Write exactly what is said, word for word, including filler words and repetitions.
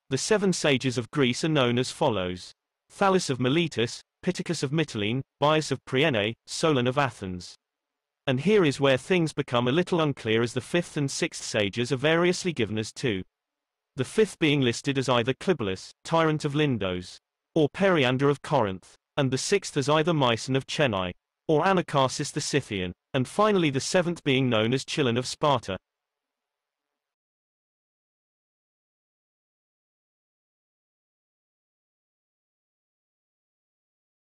The seven sages of Greece are known as follows: Thales of Miletus, Pittacus of Mytilene, Bias of Priene, Solon of Athens. And here is where things become a little unclear, as the fifth and sixth sages are variously given as two. The fifth being listed as either Clybulus, tyrant of Lindos, or Periander of Corinth, and the sixth as either Myson of Chennai, or Anacharsis the Scythian, and finally the seventh being known as Chilon of Sparta,